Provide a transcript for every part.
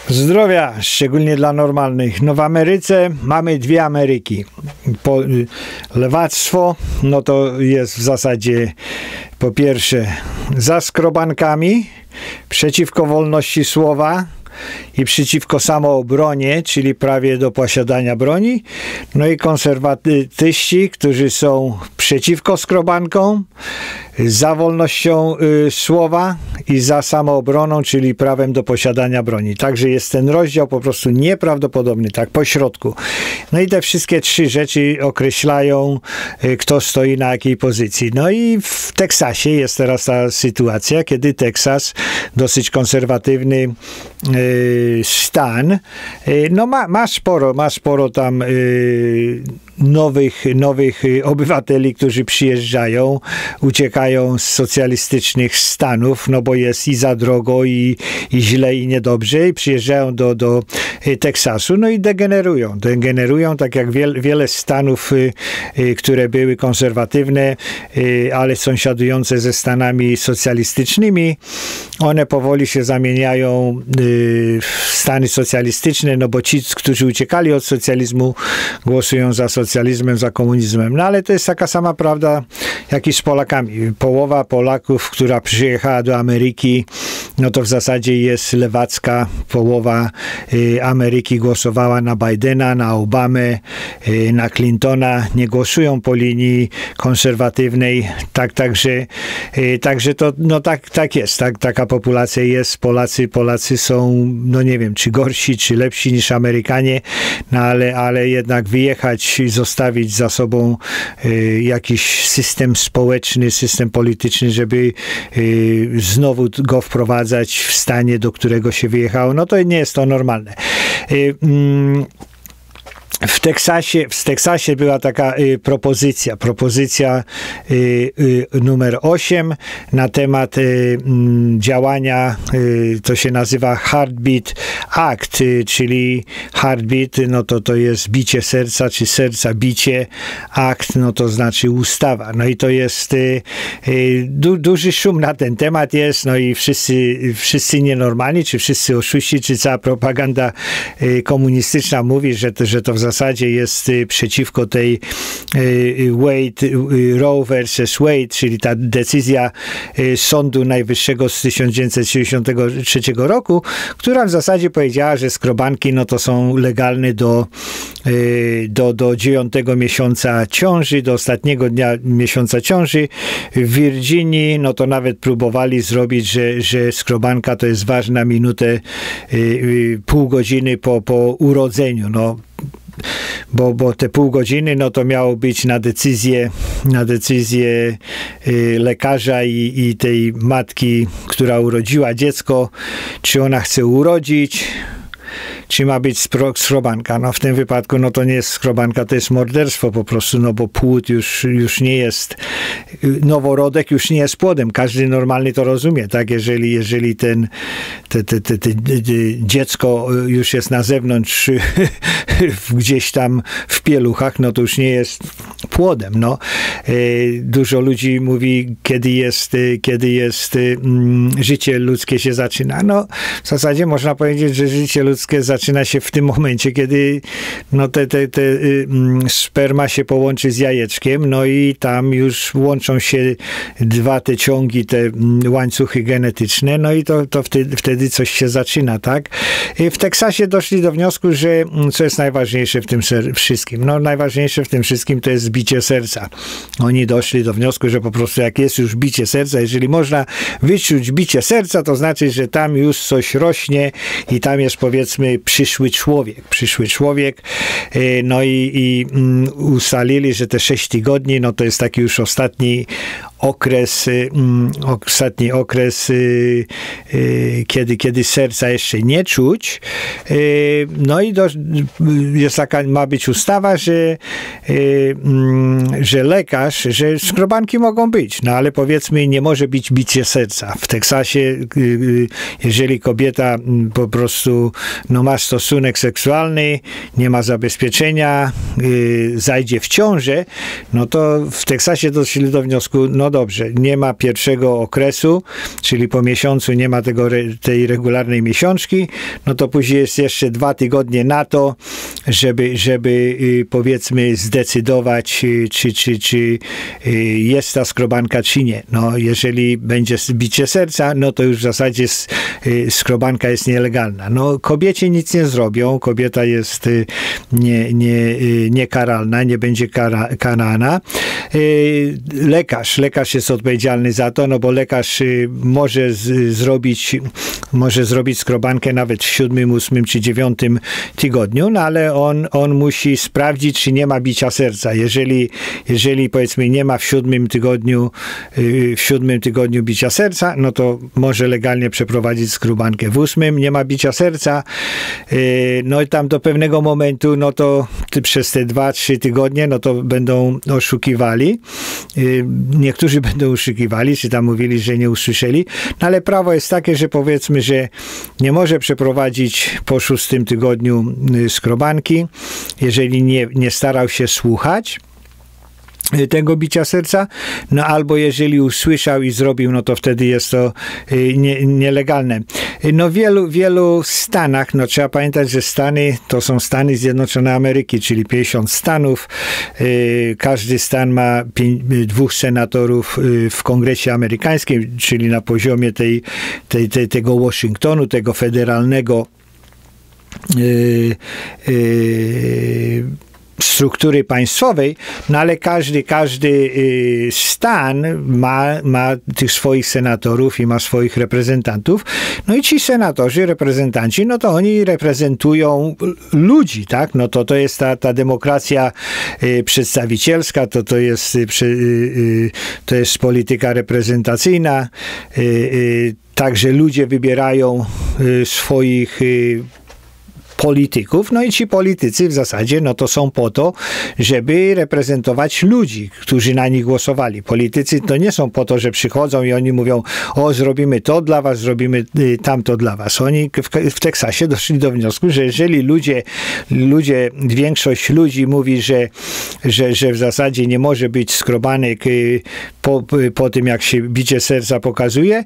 Zdrowia, szczególnie dla normalnych. No w Ameryce mamy dwie Ameryki. Lewactwo, no to jest w zasadzie po pierwsze za skrobankami, przeciwko wolności słowa i przeciwko samoobronie, czyli prawie do posiadania broni. No i konserwatyści, którzy są przeciwko skrobankom, za wolnością słowa i za samoobroną, czyli prawem do posiadania broni. Także jest ten rozdział po prostu nieprawdopodobny, tak po środku. No i te wszystkie trzy rzeczy określają, kto stoi na jakiej pozycji. No i w Teksasie jest teraz ta sytuacja, kiedy Teksas, dosyć konserwatywny stan, no ma sporo tam nowych obywateli, którzy przyjeżdżają, uciekają z socjalistycznych stanów, no bo jest i za drogo, i źle, i niedobrze, i przyjeżdżają do Teksasu, no i degenerują, tak jak wiele stanów, które były konserwatywne, ale sąsiadujące ze stanami socjalistycznymi, one powoli się zamieniają w stany socjalistyczne, no bo ci, którzy uciekali od socjalizmu, głosują za socjalizmem, za komunizmem. No ale to jest taka sama prawda, jak i z Polakami. Połowa Polaków, która przyjechała do Ameryki, no to w zasadzie jest lewacka. Połowa Ameryki głosowała na Bidena, na Obamę, na Clintona. Nie głosują po linii konserwatywnej. Także to, no tak jest. Taka populacja jest. Polacy są, no nie wiem, czy gorsi, czy lepsi niż Amerykanie, no ale jednak wyjechać i zostawić za sobą jakiś system społeczny, system polityczny, żeby znowu go wprowadzać w stanie, do którego się wyjechało, no to nie jest to normalne. W Teksasie była taka propozycja numer 8 na temat działania, to się nazywa Heartbeat Act, czyli Heartbeat, no to jest bicie serca, czy serca bicie, akt, no to znaczy ustawa. No i to jest duży szum na ten temat jest, no i wszyscy nienormalni, czy wszyscy oszuści, czy cała propaganda komunistyczna mówi, że to w zasadzie jest przeciwko tej Roe versus Wade, czyli ta decyzja Sądu Najwyższego z 1963 roku, która w zasadzie powiedziała, że skrobanki no to są legalne do 9 miesiąca ciąży, do ostatniego dnia miesiąca ciąży. W Virginii no to nawet próbowali zrobić, że skrobanka to jest ważna minutę, pół godziny po urodzeniu. No, bo te pół godziny, no to miało być na decyzję lekarza i tej matki, która urodziła dziecko, czy ona chce urodzić, czy ma być skrobanka. No w tym wypadku, no to nie jest skrobanka, to jest morderstwo po prostu, no bo płód już nie jest, noworodek już nie jest płodem. Każdy normalny to rozumie, tak? Jeżeli dziecko już jest na zewnątrz, gdzieś tam w pieluchach, no to już nie jest płodem, no. Dużo ludzi mówi, kiedy jest życie ludzkie się zaczyna. No, w zasadzie można powiedzieć, że życie ludzkie zaczyna się w tym momencie, kiedy no te sperma się połączy z jajeczkiem, no i tam już łączą się dwa te ciągi, te łańcuchy genetyczne, no i to wtedy coś się zaczyna, tak? W Teksasie doszli do wniosku, że co jest najważniejsze w tym wszystkim? No najważniejsze w tym wszystkim to jest bicie serca. Oni doszli do wniosku, że po prostu jak jest już bicie serca, jeżeli można wyczuć bicie serca, to znaczy, że tam już coś rośnie i tam jest, powiedzmy, przyszły człowiek, no i ustalili, że te 6 tygodni, no to jest taki już ostatni okres, kiedy serca jeszcze nie czuć. No i jest taka, ma być ustawa, że lekarz, że skrobanki mogą być, no ale powiedzmy nie może być bicie serca. W Teksasie, jeżeli kobieta po prostu no ma stosunek seksualny, nie ma zabezpieczenia, zajdzie w ciążę, no to w Teksasie doszli do wniosku, no no dobrze, nie ma pierwszego okresu, czyli po miesiącu nie ma tej regularnej miesiączki, no to później jest jeszcze 2 tygodnie na to, żeby powiedzmy zdecydować, czy jest ta skrobanka, czy nie. No jeżeli będzie bicie serca, no to już w zasadzie skrobanka jest nielegalna. No kobiecie nic nie zrobią, kobieta jest niekaralna, nie będzie karana. Lekarz jest odpowiedzialny za to, no bo lekarz może zrobić skrobankę nawet w 7., 8. czy 9. tygodniu, no ale on musi sprawdzić, czy nie ma bicia serca. Jeżeli powiedzmy nie ma w 7. tygodniu bicia serca, no to może legalnie przeprowadzić skrobankę. W 8. nie ma bicia serca, no i tam do pewnego momentu, no to przez te 2-3 tygodnie, no to będą oszukiwali. Niektórzy będą oszukiwali, czy tam mówili, że nie usłyszeli, no ale prawo jest takie, że powiedzmy, że nie może przeprowadzić po 6. tygodniu skrobanki, jeżeli nie starał się słuchać tego bicia serca, no albo jeżeli usłyszał i zrobił, no to wtedy jest to nielegalne. No w wielu stanach, no trzeba pamiętać, że Stany to są Stany Zjednoczone Ameryki, czyli 50 stanów. Każdy stan ma 2 senatorów w Kongresie Amerykańskim, czyli na poziomie tego Waszyngtonu, tego federalnego struktury państwowej, no ale każdy stan ma tych swoich senatorów i ma swoich reprezentantów. No i ci senatorzy, reprezentanci, no to oni reprezentują ludzi, tak? No to jest ta demokracja przedstawicielska, to jest polityka reprezentacyjna. Także ludzie wybierają swoich polityków, no i ci politycy w zasadzie, no to są po to, żeby reprezentować ludzi, którzy na nich głosowali. Politycy to nie są po to, że przychodzą i oni mówią, o, zrobimy to dla was, zrobimy tamto dla was. Oni w Teksasie doszli do wniosku, że jeżeli większość ludzi mówi, że w zasadzie nie może być skrobanek po tym, jak się bicie serca pokazuje,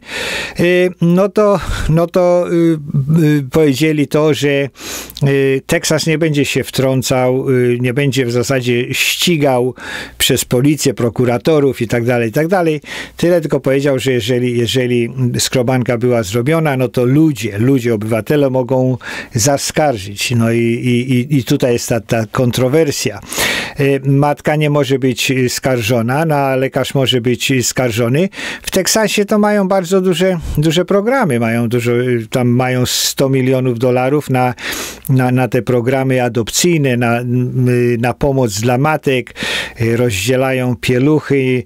no to powiedzieli to, że Teksas nie będzie się wtrącał, nie będzie w zasadzie ścigał przez policję, prokuratorów i tak dalej. Tyle tylko powiedział, że jeżeli skrobanka była zrobiona, no to ludzie, obywatele mogą zaskarżyć. No i tutaj jest ta kontrowersja. Matka nie może być skarżona, no a lekarz może być skarżony. W Teksasie to mają bardzo duże programy, tam mają $100 milionów na te programy adopcyjne, na pomoc dla matek, rozdzielają pieluchy,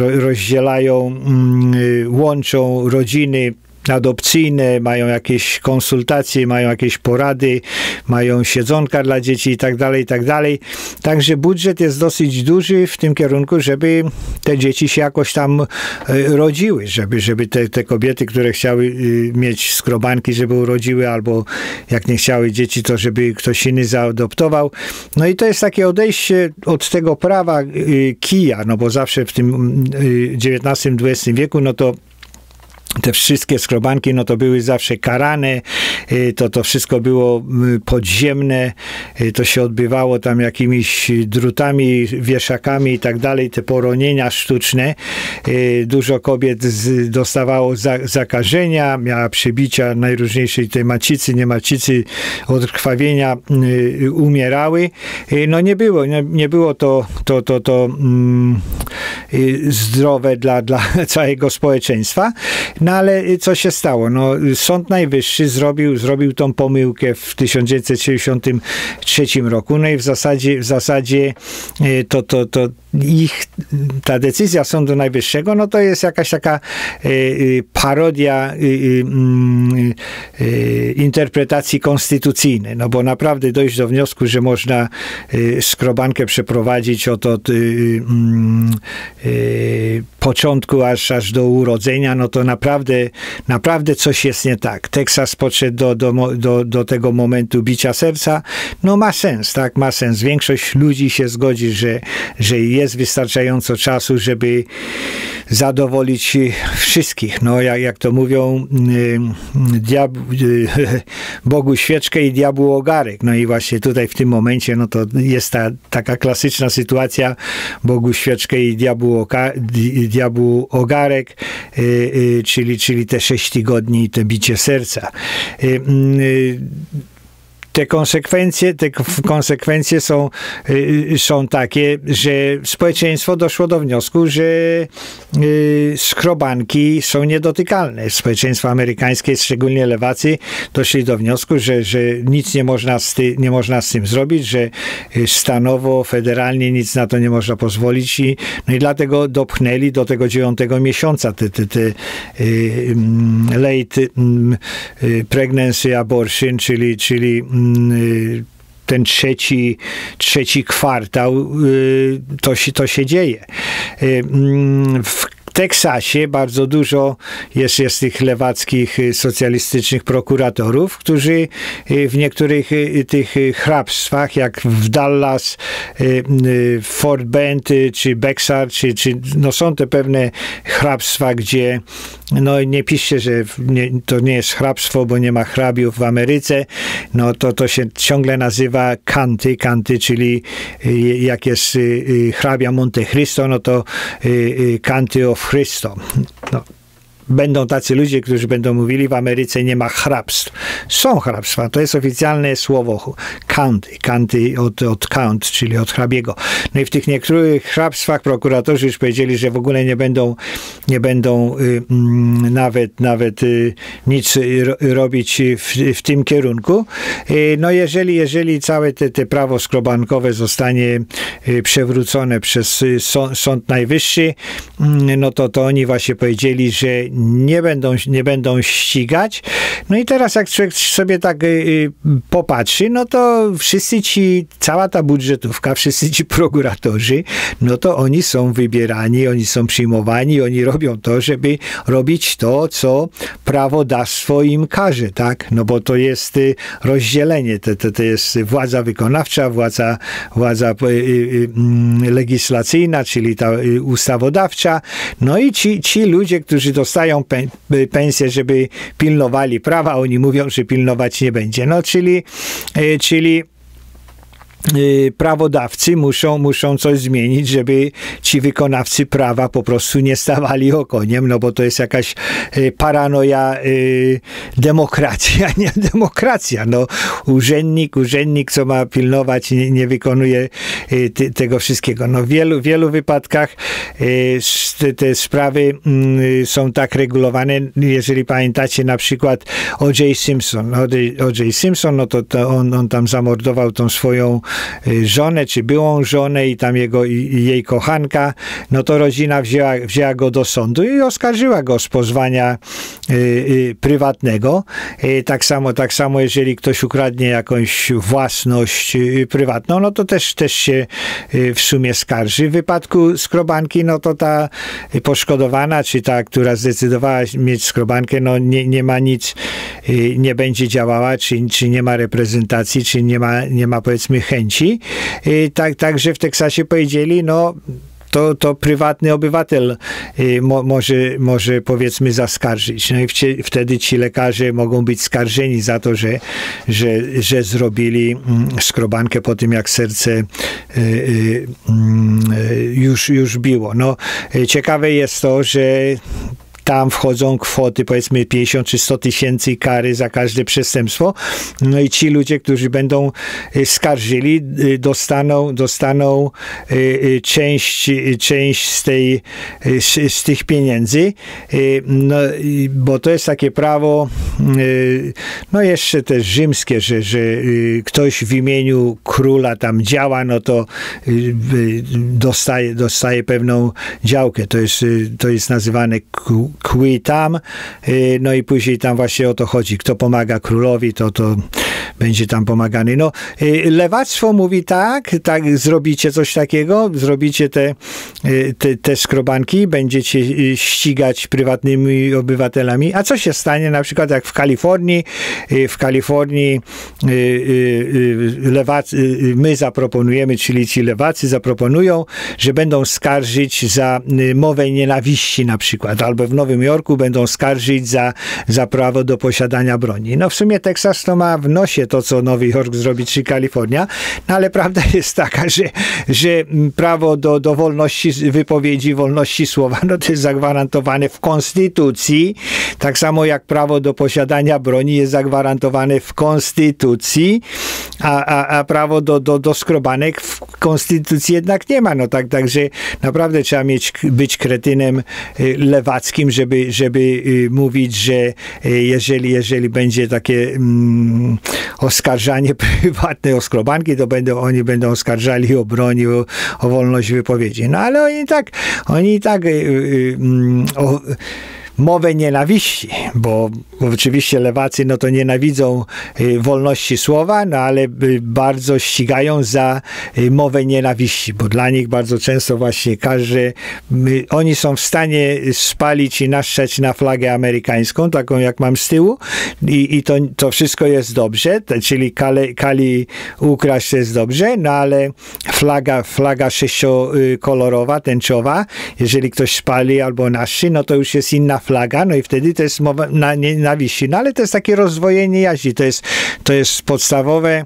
łączą rodziny adopcyjne, mają jakieś konsultacje, mają jakieś porady, mają siedzonka dla dzieci i tak dalej. Także budżet jest dosyć duży w tym kierunku, żeby te dzieci się jakoś tam rodziły, żeby te kobiety, które chciały mieć skrobanki, żeby urodziły, albo jak nie chciały dzieci, to żeby ktoś inny zaadoptował. No i to jest takie odejście od tego prawa kija, no bo zawsze w tym XIX-XX wieku, no to te wszystkie skrobanki, no to były zawsze karane, to wszystko było podziemne, to się odbywało tam jakimiś drutami, wieszakami i tak dalej, te poronienia sztuczne. Dużo kobiet dostawało zakażenia, miała przebicia najróżniejszej tej macicy, niemacicy, odkrwawienia, umierały. No nie było to zdrowe dla całego społeczeństwa. No ale co się stało? No, Sąd Najwyższy zrobił tą pomyłkę w 1963 roku, no i w zasadzie ta decyzja Sądu Najwyższego, no to jest jakaś taka parodia interpretacji konstytucyjnej, no bo naprawdę dojść do wniosku, że można skrobankę przeprowadzić od początku aż do urodzenia, no to naprawdę coś jest nie tak. Teksas podszedł do tego momentu bicia serca, no ma sens, tak, ma sens. Większość ludzi się zgodzi, że jest wystarczająco czasu, żeby zadowolić wszystkich. No, jak to mówią, Bogu świeczkę i diabłu ogarek. No i właśnie tutaj w tym momencie, no to jest taka klasyczna sytuacja, Bogu świeczkę i diabłu ogarek, czyli te 6 tygodni, te bicie serca. Te konsekwencje są takie, że społeczeństwo doszło do wniosku, że skrobanki są niedotykalne. Społeczeństwo amerykańskie, szczególnie lewacy, doszli do wniosku, że nic nie można z tym zrobić, że stanowo, federalnie nic na to nie można pozwolić i dlatego dopchnęli do tego 9 miesiąca te late pregnancy abortion, czyli ten trzeci kwartał, to się dzieje. W Teksasie bardzo dużo jest tych lewackich, socjalistycznych prokuratorów, którzy w niektórych tych hrabstwach, jak w Dallas, Fort Bend czy Bexar, no są te pewne hrabstwa, gdzie no nie piszcie, że to nie jest hrabstwo, bo nie ma hrabiów w Ameryce, no to się ciągle nazywa county, czyli jak jest hrabia Monte Cristo, no to county of Cristo. No. Będą tacy ludzie, którzy będą mówili, w Ameryce nie ma hrabstw. Są hrabstwa, to jest oficjalne słowo county od count, czyli od hrabiego. No i w tych niektórych hrabstwach prokuratorzy już powiedzieli, że w ogóle nie będą nawet nic robić w tym kierunku. No jeżeli całe te prawo skrobankowe zostanie przewrócone przez Sąd Najwyższy, no to oni właśnie powiedzieli, że nie będą ścigać. No i teraz jak człowiek sobie tak popatrzy, no to cała ta budżetówka, wszyscy ci prokuratorzy, no to oni są wybierani, oni są przyjmowani, oni robią to, żeby robić to, co prawodawstwo im każe, tak? No bo to jest rozdzielenie, to jest władza wykonawcza, władza legislacyjna, czyli ta ustawodawcza, no i ci ludzie, którzy dostają pensję, żeby pilnowali prawa, oni mówią, że pilnować nie będzie. No, czyli prawodawcy muszą coś zmienić, żeby ci wykonawcy prawa po prostu nie stawali okoniem, no bo to jest jakaś paranoja demokracji, a nie demokracja. No, urzędnik, co ma pilnować, nie wykonuje tego wszystkiego. No, w wielu wypadkach te sprawy są tak regulowane, jeżeli pamiętacie na przykład O.J. Simpson, no to on tam zamordował tą swoją żonę, czy byłą żonę i tam jej kochanka, no to rodzina wzięła go do sądu i oskarżyła go z pozwania prywatnego. Tak samo jeżeli ktoś ukradnie jakąś własność prywatną, no to też się w sumie skarży. W wypadku skrobanki, no to ta poszkodowana, czy ta, która zdecydowała mieć skrobankę, no nie ma nic, nie będzie działała, czy nie ma reprezentacji, czy nie ma powiedzmy chęci. Także w Teksasie powiedzieli, no to prywatny obywatel może powiedzmy zaskarżyć. No i wtedy ci lekarze mogą być skarżeni za to, że zrobili skrobankę po tym, jak serce już biło. No, ciekawe jest to, że tam wchodzą kwoty, powiedzmy 50 czy 100 tysięcy kary za każde przestępstwo. No i ci ludzie, którzy będą skarżyli, dostaną część z tych pieniędzy. No, bo to jest takie prawo, no jeszcze też rzymskie, że ktoś w imieniu króla tam działa, no to dostaje pewną działkę. To jest nazywane quitam, no i później tam właśnie o to chodzi. Kto pomaga królowi, to będzie tam pomagany. No, lewactwo mówi tak, zrobicie coś takiego, zrobicie te skrobanki, będziecie ścigać prywatnymi obywatelami. A co się stanie na przykład jak w Kalifornii my zaproponujemy, czyli ci lewacy zaproponują, że będą skarżyć za mowę nienawiści na przykład, albo w Nowym Jorku będą skarżyć za prawo do posiadania broni. No w sumie Teksas to ma w nosie to, co Nowy Jork zrobi, czy Kalifornia, no ale prawda jest taka, że prawo do wolności wypowiedzi, wolności słowa, no to jest zagwarantowane w Konstytucji, tak samo jak prawo do posiadania broni jest zagwarantowane w Konstytucji, a prawo do skrobanek w Konstytucji jednak nie ma. No także naprawdę trzeba być kretynem lewackim, żeby mówić, że jeżeli będzie takie oskarżanie prywatne o skrobanki, to oni będą oskarżali o broń, o wolność wypowiedzi. No ale oni tak mowę nienawiści, bo oczywiście lewacy no to nienawidzą wolności słowa, no ale bardzo ścigają za mowę nienawiści, bo dla nich bardzo często właśnie oni są w stanie spalić i naszczać na flagę amerykańską, taką jak mam z tyłu i to wszystko jest dobrze, czyli Kali ukraść to jest dobrze, no ale flaga sześciokolorowa, tęczowa, jeżeli ktoś spali albo naszczy, no to już jest inna flaga, no i wtedy to jest mowa nienawiści. No ale to jest takie rozdwojenie jaźni. To jest podstawowe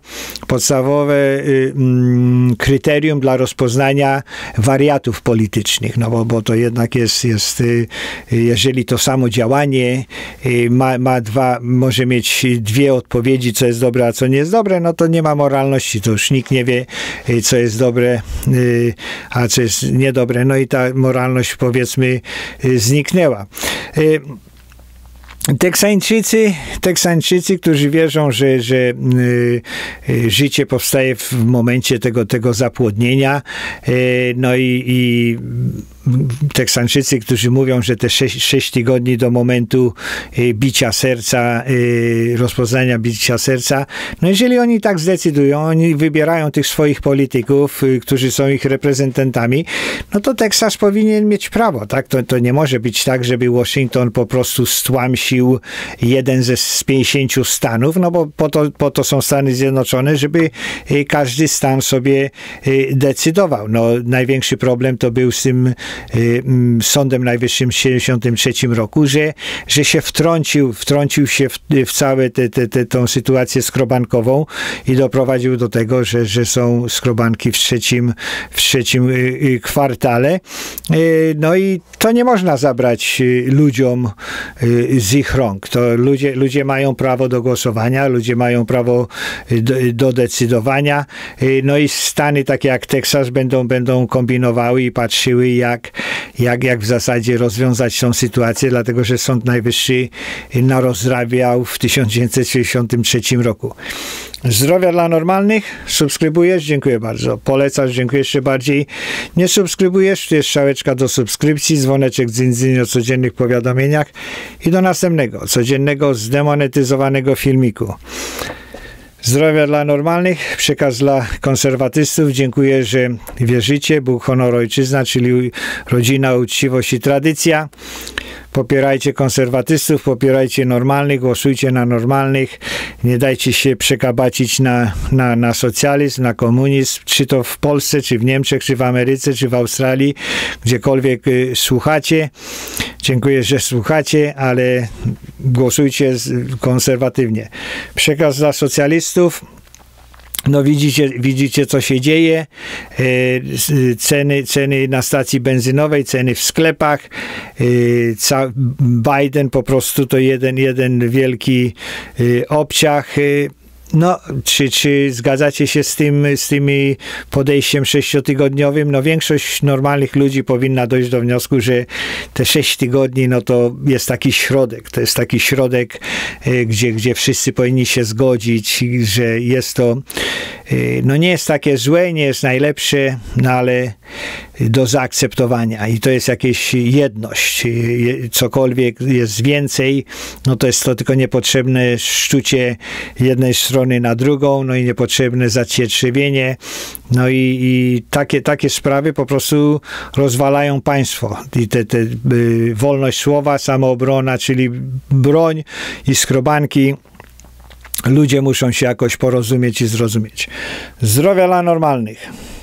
kryterium dla rozpoznania wariatów politycznych, no bo to jednak jest jeżeli to samo działanie może mieć dwie odpowiedzi, co jest dobre, a co nie jest dobre, no to nie ma moralności. To już nikt nie wie, co jest dobre, a co jest niedobre. No i ta moralność, powiedzmy, zniknęła. Teksańczycy, którzy wierzą, że życie powstaje w momencie tego zapłodnienia, no i Teksańczycy, którzy mówią, że te 6 tygodni do momentu bicia serca, rozpoznania bicia serca, no jeżeli oni tak zdecydują, oni wybierają tych swoich polityków, którzy są ich reprezentantami, no to Teksas powinien mieć prawo, tak? To nie może być tak, żeby Waszyngton po prostu stłamsił jeden z 50 stanów, no bo po to są Stany Zjednoczone, żeby każdy stan sobie decydował. No największy problem to był z tym Sądem Najwyższym w 1973 roku, że się wtrącił się w całą tą sytuację skrobankową i doprowadził do tego, że są skrobanki w trzecim kwartale. No i to nie można zabrać ludziom z ich rąk. To ludzie mają prawo do głosowania, ludzie mają prawo do decydowania. No i stany takie jak Teksas będą kombinowały i patrzyły, jak w zasadzie rozwiązać tą sytuację, dlatego że Sąd Najwyższy narozrabiał w 1963 roku. Zdrowia dla normalnych? Subskrybujesz? Dziękuję bardzo. Polecasz? Dziękuję jeszcze bardziej. Nie subskrybujesz? Tu jest strzałeczka do subskrypcji, dzwoneczek dzyń o codziennych powiadomieniach i do następnego, codziennego, zdemonetyzowanego filmiku. Zdrowia dla normalnych, przekaz dla konserwatystów. Dziękuję, że wierzycie. Bóg, honor, ojczyzna, czyli rodzina, uczciwość i tradycja. Popierajcie konserwatystów, popierajcie normalnych, głosujcie na normalnych. Nie dajcie się przekabacić na socjalizm, na komunizm, czy to w Polsce, czy w Niemczech, czy w Ameryce, czy w Australii, gdziekolwiek słuchacie. Dziękuję, że słuchacie, ale głosujcie konserwatywnie. Przekaz dla socjalistów. No widzicie, co się dzieje. Ceny na stacji benzynowej, ceny w sklepach. Biden po prostu to jeden wielki obciach. No, czy zgadzacie się z tym podejściem 6-tygodniowym? No, większość normalnych ludzi powinna dojść do wniosku, że te 6 tygodni, no to jest taki środek. To jest taki środek, gdzie wszyscy powinni się zgodzić, że jest to no nie jest takie złe, nie jest najlepsze, no ale do zaakceptowania i to jest jakaś jedność. Cokolwiek jest więcej, no to jest to tylko niepotrzebne szczucie jednej strony na drugą, no i niepotrzebne zacietrzewienie, no i takie sprawy po prostu rozwalają państwo. I te wolność słowa, samoobrona, czyli broń i skrobanki. Ludzie muszą się jakoś porozumieć i zrozumieć. Zdrowia dla normalnych.